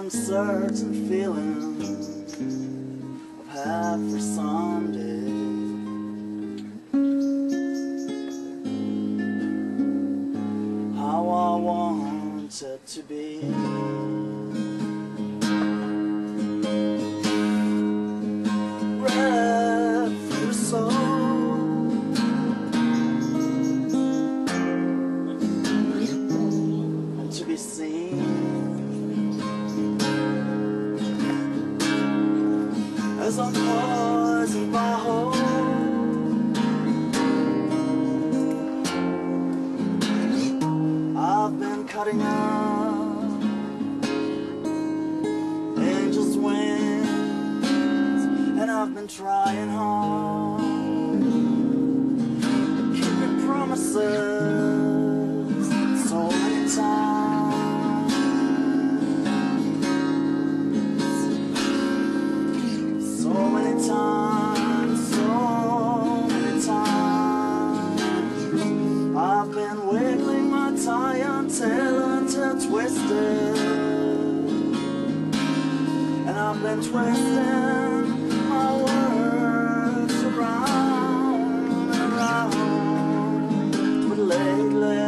uncertain feeling I've had for some days. How I want it to be. Red for the soul, and to be seen as I'm poisoned by hope. I've been cutting out angels' wings, and I've been trying hard, keeping promises so many times, so many times, so many times. I've been wiggling my tie until twisted, and I've been twisting my words around and around. But lately,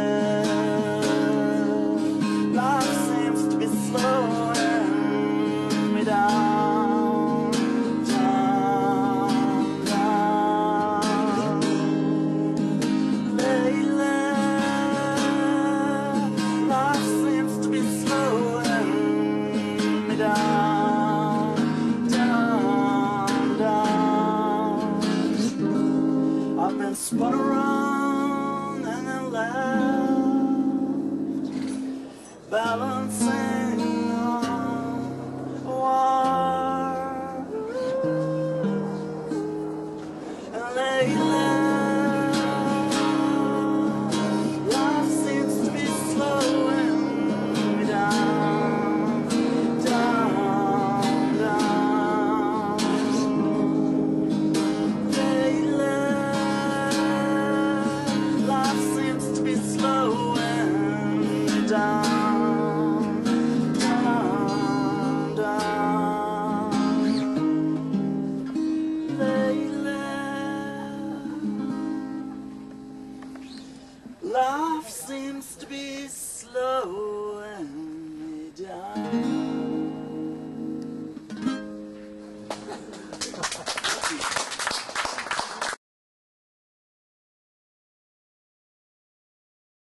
life seems to be slowing me down, down, down. Lately, life seems to be slowing me down, down, down. I've been spun around and then left, balancing on a wire. And lately, life seems to be slowing me down, down, down. Lately, life seems to be slowing me down, down, down. Lately, life seems to be slowing